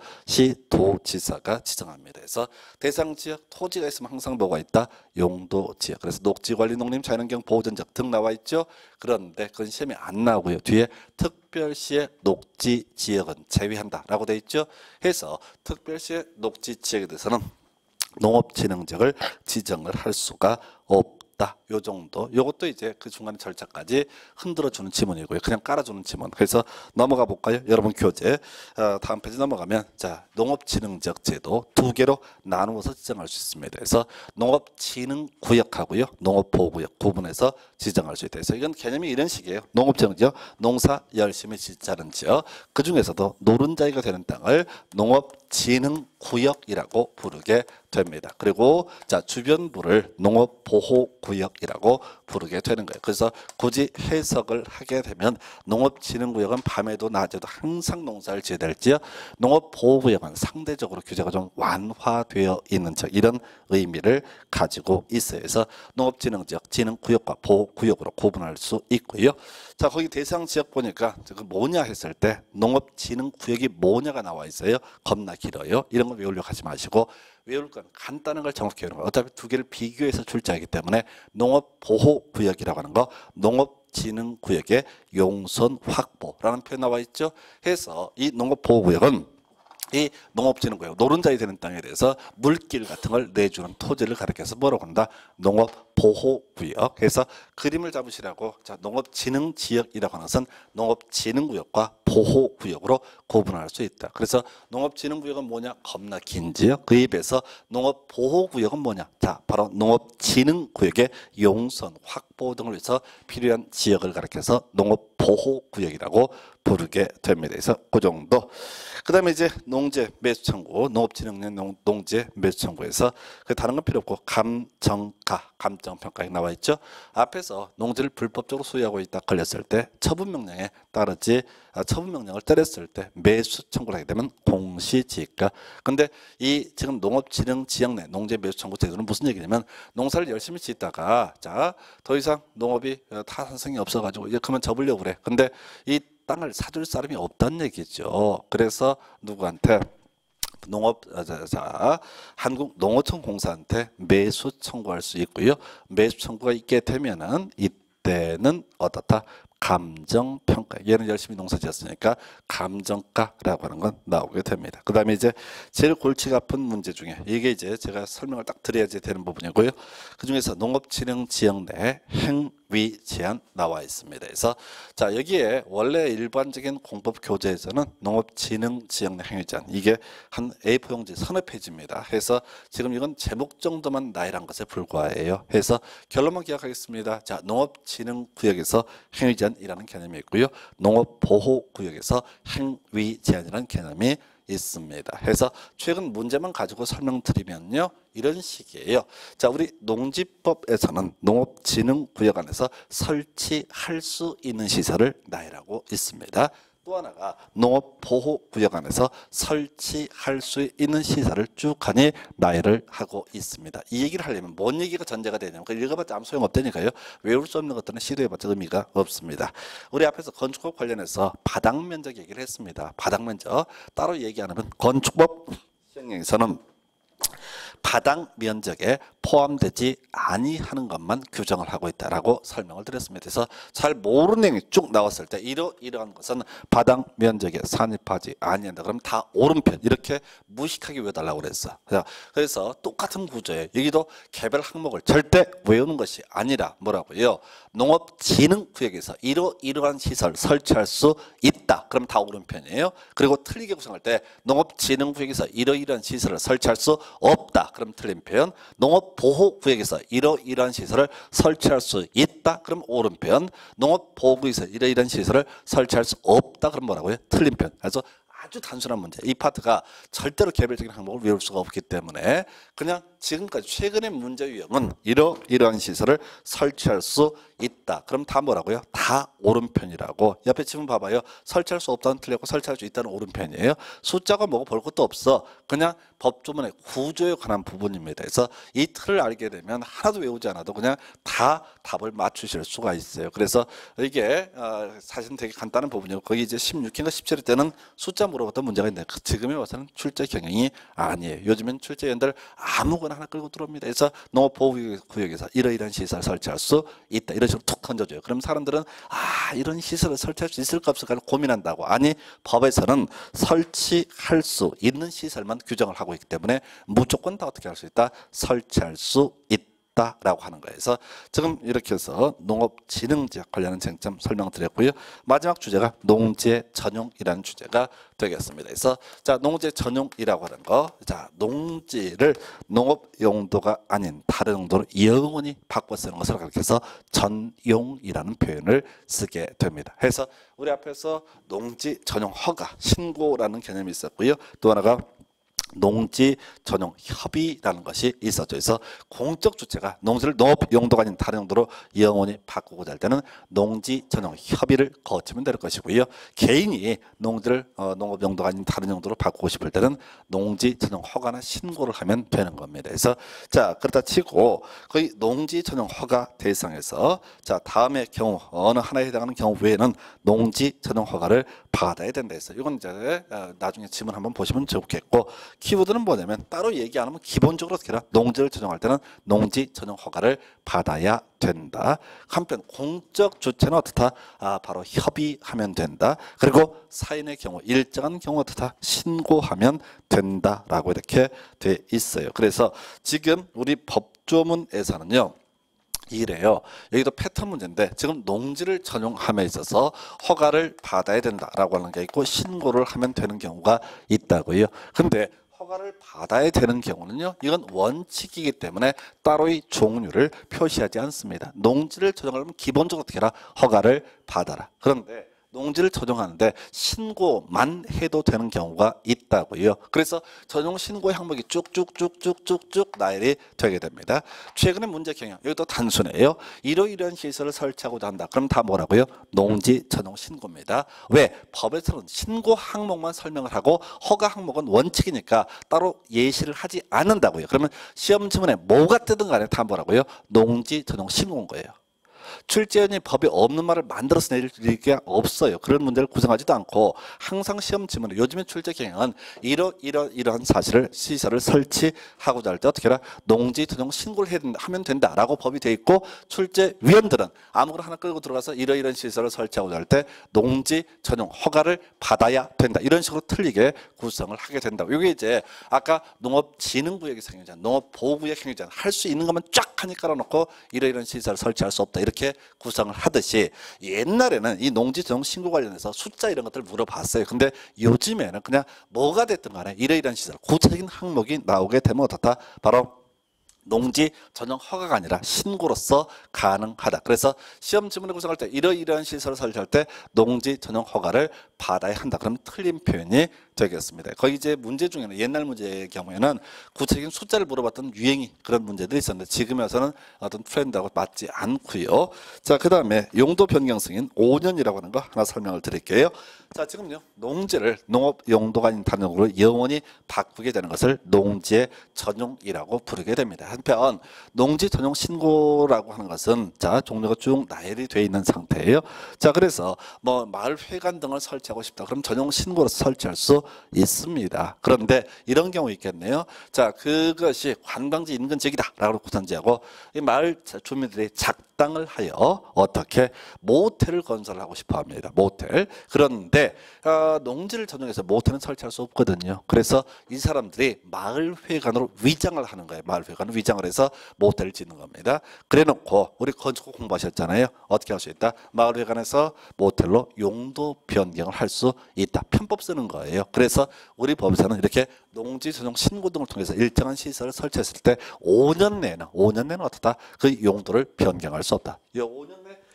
시도지사가 지정합니다. 그래서 대상지역 토지가 있으면 항상 뭐가 있다? 용도지역. 그래서 녹지관리 농림 자연환경 보호전적 등 나와 있죠. 그런데 그건 시험에 안 나오고요. 뒤에 특별시의 녹지지역은 제외한다라고 돼 있죠. 해서 특별시의 녹지지역에 대해서는 농업진흥지역을 지정을 할 수가 없다. 요 정도. 요것도 이제 그 중간에 절차까지 흔들어주는 지문이고요. 그냥 깔아주는 지문. 그래서 넘어가 볼까요? 여러분 교재 다음 페이지 넘어가면 자, 농업진흥지역 제도 두 개로 나누어서 지정할 수 있습니다. 그래서 농업진흥구역하고요. 농업보호구역 구분해서 지정할 수 있다. 그래서 이건 개념이 이런 식이에요. 농업진흥지역 농사 열심히 짓자는 지역. 그 중에서도 노른자이가 되는 땅을 농업진흥구역이라고 부르게 됩니다. 그리고 자, 주변부를 농업보호구역이라고 부르게 되는 거예요. 그래서 굳이 해석을 하게 되면 농업진흥구역은 밤에도 낮에도 항상 농사를 지어야 될지요. 농업보호구역은 상대적으로 규제가 좀 완화되어 있는 척 이런 의미를 가지고 있어요. 그래서 농업진흥지역, 진흥구역과 보호구역으로 구분할 수 있고요. 자, 거기 대상 지역 보니까 뭐냐 했을 때 농업진흥구역이 뭐냐가 나와 있어요. 겁나 길어요. 이런 거 외우려고 하지 마시고 외울 건 간단한 걸 정확히 외우는 거. 어차피 두 개를 비교해서 출제하기 때문에 농업보호구역이라고 하는 거, 농업진흥구역의 용선 확보라는 표현 나와 있죠. 해서 이 농업보호구역은 이 농업진흥구역, 노른자이 되는 땅에 대해서 물길 같은 걸 내주는 토지를 가리켜서 뭐라고 한다? 농업보호구역. 해서 그림을 잡으시라고 자, 농업진흥지역이라고 하는 것은 농업진흥구역과 보호구역으로 구분할 수 있다. 그래서 농업진흥구역은 뭐냐? 겁나 긴 지역. 그에 비해서 농업보호구역은 뭐냐? 자, 바로 농업진흥구역의 용선, 확보 등을 위해서 필요한 지역을 가리켜서 농업보호구역이라고 부르게 됩니다. 그래서 그 정도. 그 다음에 이제 농지 매수 청구, 농업진흥령 농지 매수 청구에서 그 다른 건 필요 없고 감정가, 감정평가에 나와 있죠. 앞에서 농지를 불법적으로 소유하고 있다 걸렸을 때 처분명령에 따르지 처분명령을 때렸을 때 매수 청구를 하게 되면 공시지가. 근데 이 지금 농업진흥지역 내 농지 매수 청구 제도는 무슨 얘기냐면 농사를 열심히 짓다가 자, 더 이상 농업이 타산성이 없어가지고 이제 그만 접으려고 그래. 근데 이 땅을 사줄 사람이 없다는 얘기죠. 그래서 누구한테 한국농어촌공사한테 매수 청구할 수 있고요. 매수 청구가 있게 되면은 이때는 어떻다? 감정평가. 얘는 열심히 농사 지었으니까 감정가라고 하는 건 나오게 됩니다. 그 다음에 이제 제일 골치가 아픈 문제 중에 이게 이제 제가 설명을 딱 드려야지 되는 부분이고요. 그 중에서 농업진흥지역 내 행위 제한 나와 있습니다. 그래서 자, 여기에 원래 일반적인 공법 교재에서는 농업진흥지역 내 행위 제한 이게 한 A4 용지 서너 페이지입니다. 해서 지금 이건 제목 정도만 나열한 것에 불과해요. 해서 결론만 기억하겠습니다. 자, 농업진흥구역에서 행위 제한이라는 개념이 있고요. 농업보호구역에서 행위 제한이라는 개념이 있습니다. 해서 최근 문제만 가지고 설명드리면요. 이런 식이에요. 자, 우리 농지법에서는 농업진흥구역 안에서 설치할 수 있는 시설을 나열하고 있습니다. 또 하나가 농업보호구역 안에서 설치할 수 있는 시설을 쭉 하니 나열을 하고 있습니다. 이 얘기를 하려면 뭔 얘기가 전제가 되냐면 그걸 읽어봤자 아무 소용없다니까요. 외울 수 없는 것들은 시도해봤자 의미가 없습니다. 우리 앞에서 건축법 관련해서 바닥면적 얘기를 했습니다. 바닥면적 따로 얘기 안 하면 건축법 시행령에서는 바닥 면적에 포함되지 아니하는 것만 규정을 하고 있다라고 설명을 드렸습니다. 그래서 잘 모르는 내용이 쭉 나왔을 때 이러한 것은 바닥 면적에 산입하지 아니한다. 그러면 다 오른편 이렇게 무식하게 외워달라고 그랬어. 그래서 똑같은 구조예요. 여기도 개별 항목을 절대 외우는 것이 아니라 뭐라고요? 농업진흥구역에서 이러한 시설 설치할 수 있다. 그럼 다 오른편이에요. 그리고 틀리게 구성할 때 농업진흥구역에서 이러이러한 시설을 설치할 수 없다. 그럼 틀린 표현. 농업보호구역에서 이러이러한 시설을 설치할 수 있다. 그럼 오른편. 농업보호구역에서 이러이러한 시설을 설치할 수 없다. 그럼 뭐라고요? 틀린 표현. 그래서 아주 단순한 문제. 이 파트가 절대로 개별적인 항목을 외울 수가 없기 때문에 그냥 지금까지 최근의 문제 유형은 이러한 시설을 설치할 수 있다. 그럼 다 뭐라고요? 다 오른편이라고. 옆에 지문 봐봐요. 설치할 수 없다는 틀렸고 설치할 수 있다는 오른편이에요. 숫자가 뭐고 볼 것도 없어. 그냥 법조문의 구조에 관한 부분입니다. 그래서 이 틀을 알게 되면 하나도 외우지 않아도 그냥 다 답을 맞추실 수가 있어요. 그래서 이게 사실은 되게 간단한 부분이고 거기 이제 16회인가 17회 때는 숫자 물어봤던 문제가 있는데 지금에 와서는 출제 경향이 아니에요. 요즘엔 출제위원들 아무거나 하나 끌고 들어옵니다. 그래서 농업보호구역에서 이러이러한 시설을 설치할 수 있다. 이런 식으로 툭 던져줘요. 그럼 사람들은 이런 시설을 설치할 수 있을까 없을까 고민한다고. 아니, 법에서는 설치할 수 있는 시설만 규정을 하고 있기 때문에 무조건 다 어떻게 할 수 있다? 설치할 수 있다라고 하는 거예요. 그래서 지금 이렇게 해서 농업진흥지역 관련한 쟁점 설명드렸고요. 마지막 주제가 농지 전용이라는 주제가 되겠습니다. 그래서 자, 농지 전용이라고 하는 거, 자, 농지를 농업 용도가 아닌 다른 용도로 영원히 바꿔 쓰는 것을 가리켜서 전용이라는 표현을 쓰게 됩니다. 그래서 우리 앞에서 농지 전용 허가, 신고라는 개념이 있었고요. 또 하나가 농지 전용 협의라는 것이 있었죠. 그래서 공적 주체가 농지를 농업 용도가 아닌 다른 용도로 영원히 바꾸고자 할 때는 농지 전용 협의를 거치면 될 것이고요. 개인이 농지를 농업 용도가 아닌 다른 용도로 바꾸고 싶을 때는 농지 전용 허가나 신고를 하면 되는 겁니다. 그래서 자, 그렇다 치고 거의 농지 전용 허가 대상에서 자, 다음의 경우 어느 하나에 해당하는 경우 외에는 농지 전용 허가를 받아야 된다 해서 이건 이제 나중에 지문 한번 보시면 좋겠고, 키워드는 뭐냐면 따로 얘기 안 하면 기본적으로 어떻게 해라? 농지를 전용할 때는 농지 전용 허가를 받아야 된다. 한편 공적 주체는 어떻다? 바로 협의하면 된다. 그리고 사인의 경우 일정한 경우 어떻다? 신고하면 된다라고 이렇게 돼 있어요. 그래서 지금 우리 법조문에서는요. 이래요. 여기도 패턴 문제인데 지금 농지를 전용함에 있어서 허가를 받아야 된다라고 하는 게 있고 신고를 하면 되는 경우가 있다고요. 근데 허가를 받아야 되는 경우는요. 이건 원칙이기 때문에 따로의 종류를 표시하지 않습니다. 농지를 전용하려면 기본적으로 어떻게 해라? 허가를 받아라. 그런데 농지를 전용하는데 신고만 해도 되는 경우가 있다고요. 그래서 전용 신고 항목이 쭉쭉쭉쭉쭉쭉 나열이 되게 됩니다. 최근의 문제 경향 여기도 단순해요. 이러이러한 시설을 설치하고자 한다. 그럼 다 뭐라고요? 농지 전용 신고입니다. 왜? 법에서는 신고 항목만 설명을 하고 허가 항목은 원칙이니까 따로 예시를 하지 않는다고요. 그러면 시험 지문에 뭐가 뜨든 간에 다 뭐라고요? 농지 전용 신고인 거예요. 출제위원이 법에 없는 말을 만들어서 내릴 게 없어요. 그런 문제를 구성하지도 않고 항상 시험 지문에 요즘의 출제 경향은 이러한 사실을 시설을 설치하고자 할 때 어떻게 해라? 농지 전용 신고를 하면 된다라고 법이 돼 있고 출제위원들은 아무거나 하나 끌고 들어가서 이러이러한 시설을 설치하고자 할 때 농지 전용 허가를 받아야 된다. 이런 식으로 틀리게 구성을 하게 된다고. 이게 이제 아까 농업진흥구역에서 행위잖아. 농업보호구역 행위잖아. 할 수 있는 것만 쫙 하니 깔아놓고 이러이러한 시설을 설치할 수 없다. 이렇게 구성을 하듯이 옛날에는 이 농지 전용 신고 관련해서 숫자 이런 것들을 물어봤어요. 근데 요즘에는 그냥 뭐가 됐든 간에 이러이러한 시설 구체적인 항목이 나오게 되면 어떻다? 바로 농지 전용 허가가 아니라 신고로서 가능하다. 그래서 시험 지문을 구성할 때 이러이러한 시설을 설치할 때 농지 전용 허가를 받아야 한다. 그러면 틀린 표현이 되겠습니다. 거기 이제 문제 중에는 옛날 문제의 경우에는 구체적인 숫자를 물어봤던 유행이 그런 문제들이 있었는데 지금에 와서는 어떤 트렌드하고 맞지 않고요. 자, 그 다음에 용도 변경 승인 5년이라고 하는 거 하나 설명을 드릴게요. 자, 지금요 농지를 농업 용도가 아닌 다른 용도로 영원히 바꾸게 되는 것을 농지의 전용이라고 부르게 됩니다. 한편 농지 전용 신고라고 하는 것은 자 종류가 쭉 나열이 되어 있는 상태예요. 자, 그래서 뭐 마을 회관 등을 설치하고 싶다. 그럼 전용 신고로서 설치할 수 있습니다. 그런데 이런 경우 있겠네요. 자, 그것이 관광지 인근 지역이다라고 구선지하고 이 마을 주민들이 작당을 하여 어떻게 모텔을 건설하고 싶어합니다. 모텔. 그런데 농지를 전용해서 모텔은 설치할 수 없거든요. 그래서 이 사람들이 마을 회관으로 위장을 하는 거예요. 마을 회관을 위장을 해서 모텔을 짓는 겁니다. 그래놓고 우리 건축 공부하셨잖아요. 어떻게 할 수 있다? 마을 회관에서 모텔로 용도 변경을 할 수 있다. 편법 쓰는 거예요. 그래서 우리 법에서는 이렇게 농지 전용 신고 등을 통해서 일정한 시설을 설치했을 때 5년 내는 어떻다? 그 용도를 변경할 수 없다. 이 5년 내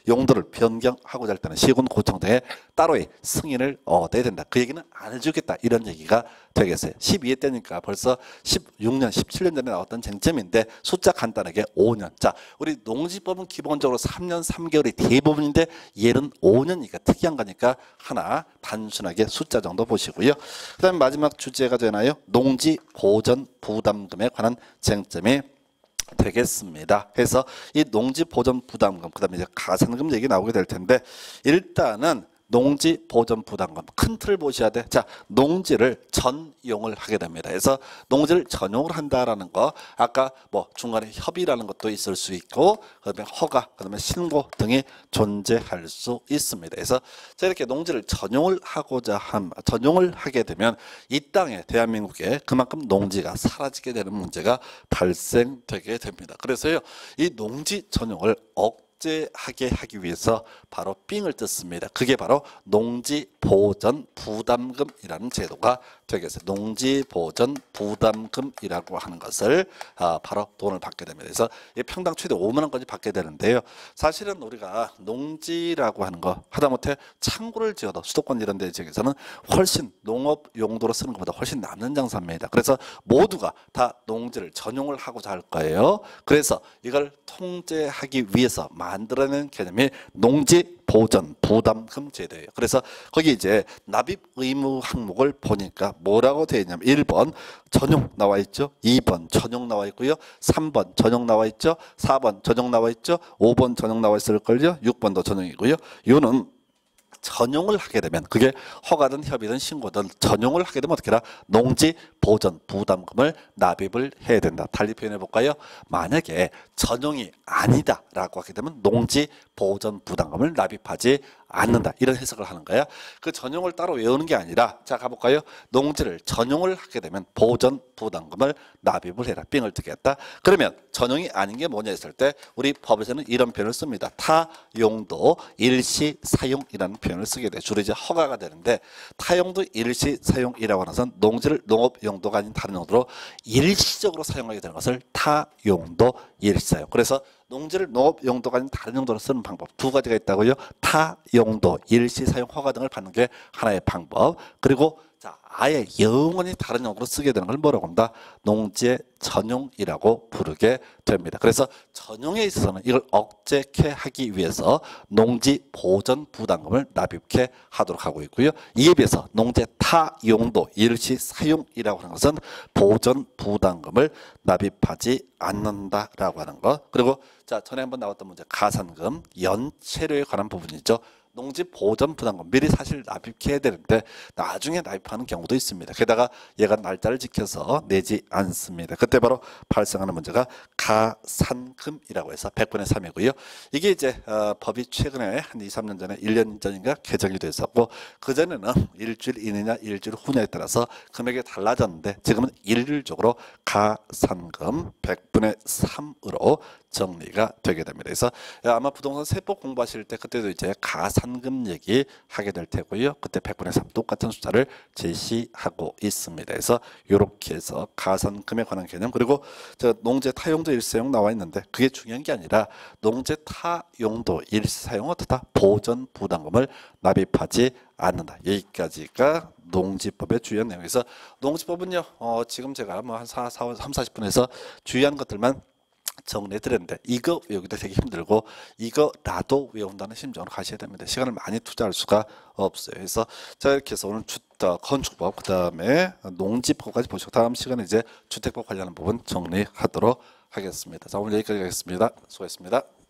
용도를 변경하고자 할 때는 시군구청 등의 따로의 승인을 얻어야 된다. 그 얘기는 안 해주겠다. 이런 얘기가 되겠어요. 12회 때니까 벌써 16년, 17년 전에 나왔던 쟁점인데 숫자 간단하게 5년. 자, 우리 농지법은 기본적으로 3년 3개월이 대부분인데 얘는 5년이니까 특이한 거니까 하나 단순하게 숫자 정도 보시고요. 그 다음에 마지막 주제가 되나요? 농지 보전 부담금에 관한 쟁점이 되겠습니다. 그래서 이 농지 보전 부담금, 그 다음에 이제 가산금 얘기 나오게 될 텐데 일단은 농지 보전 부담금 큰 틀을 보셔야 돼. 자, 농지를 전용을 하게 됩니다. 그래서 농지를 전용을 한다라는 거 아까 뭐 중간에 협의라는 것도 있을 수 있고 그다음에 허가, 그다음에 신고 등이 존재할 수 있습니다. 그래서 자 이렇게 농지를 전용을 하게 되면 이 땅에 대한민국에 그만큼 농지가 사라지게 되는 문제가 발생되게 됩니다. 그래서요 이 농지 전용을 억제하게 하기 위해서 바로 삥을 뜯습니다. 그게 바로 농지보전 부담금이라는 제도가 되겠어요. 농지보전 부담금이라고 하는 것을 바로 돈을 받게 됩니다. 그래서 평당 최대 5만 원까지 받게 되는데요. 사실은 우리가 농지라고 하는 거 하다못해 창고를 지어도 수도권 이런 데 지역에서는 훨씬 농업 용도로 쓰는 것보다 훨씬 남는 장사입니다. 그래서 모두가 다 농지를 전용을 하고자 할 거예요. 그래서 이걸 통제하기 위해서 만들어낸 개념이 농지보전 부담금 제도예요. 그래서 거기 이제 납입 의무 항목을 보니까 뭐라고 되어 있냐면 1번 전용 나와 있죠. 2번 전용 나와 있고요. 3번 전용 나와 있죠. 4번 전용 나와 있죠. 5번 전용 나와 있을걸요. 6번도 전용이고요. 요는 전용을 하게 되면 그게 허가든 협의든 신고든 전용을 하게 되면 어떻게 해라? 농지 보전 부담금을 납입을 해야 된다. 달리 표현해 볼까요? 만약에 전용이 아니다라고 하게 되면 농지 보전 부담금을 납입하지 않는다. 이런 해석을 하는 거야. 그 전용을 따로 외우는 게 아니라 자 가볼까요? 농지를 전용을 하게 되면 보전 부담금을 납입을 해라. 삥을 뜨겠다. 그러면 전용이 아닌 게 뭐냐 했을 때 우리 법에서는 이런 표현을 씁니다. 타용도 일시사용이라는 표현을 쓰게 돼. 주로 이제 허가가 되는데 타용도 일시사용이라고 하는 것은 농지를 농업 용도가 아닌 다른 용도로 일시적으로 사용하게 되는 것을 타용도 일시사용. 그래서 농지를 농업 용도가 아닌 다른 용도로 쓰는 방법 두 가지가 있다고요. 타용도, 일시사용 허가 등을 받는 게 하나의 방법. 그리고 자 아예 영원히 다른 용도로 쓰게 되는 걸 뭐라고 한다? 농지의 전용이라고 부르게 됩니다. 그래서 전용에 있어서는 이걸 억제케 하기 위해서 농지 보전 부담금을 납입케 하도록 하고 있고요. 이에 비해서 농지의 타용도, 일시사용이라고 하는 것은 보전 부담금을 납입하지 않는다라고 하는 것. 그리고 자 전에 한번 나왔던 문제 가산금, 연체료에 관한 부분이죠. 농지 보전 부담금 미리 사실 납입해야 되는데 나중에 납입하는 경우도 있습니다. 게다가 얘가 날짜를 지켜서 내지 않습니다. 그때 바로 발생하는 문제가 가산금이라고 해서 100분의 3이고요. 이게 이제 법이 최근에 한 2, 3년 전에 1년 전인가 개정이 됐었고 그전에는 일주일 이내냐 일주일 후냐에 따라서 금액이 달라졌는데 지금은 일률적으로 가산금 100분의 3으로 정리가 되게 됩니다. 그래서 아마 부동산 세법 공부하실 때 그때도 이제 가산금 얘기 하게 될 테고요. 그때 100분의 3 똑같은 숫자를 제시하고 있습니다. 그래서 이렇게 해서 가산금에 관한 개념 그리고 저 농지 타용도 일시사용 나와 있는데 그게 중요한 게 아니라 농지 타용도 일시사용 어떻다? 보전 부담금을 납입하지 않는다. 여기까지가 농지법의 주요한 내용에서 농지법은요. 지금 제가 뭐 한 3, 40분에서 주요한 것들만 정리해 드렸는데 이거 외우기도 되게 힘들고 이거라도 외운다는 심정으로 가셔야 됩니다. 시간을 많이 투자할 수가 없어요. 그래서 자 이렇게 해서 오늘 건축법 그 다음에 농지법까지 보시고 다음 시간에 이제 주택법 관련한 부분 정리하도록 하겠습니다. 자 오늘 여기까지 하겠습니다. 수고했습니다.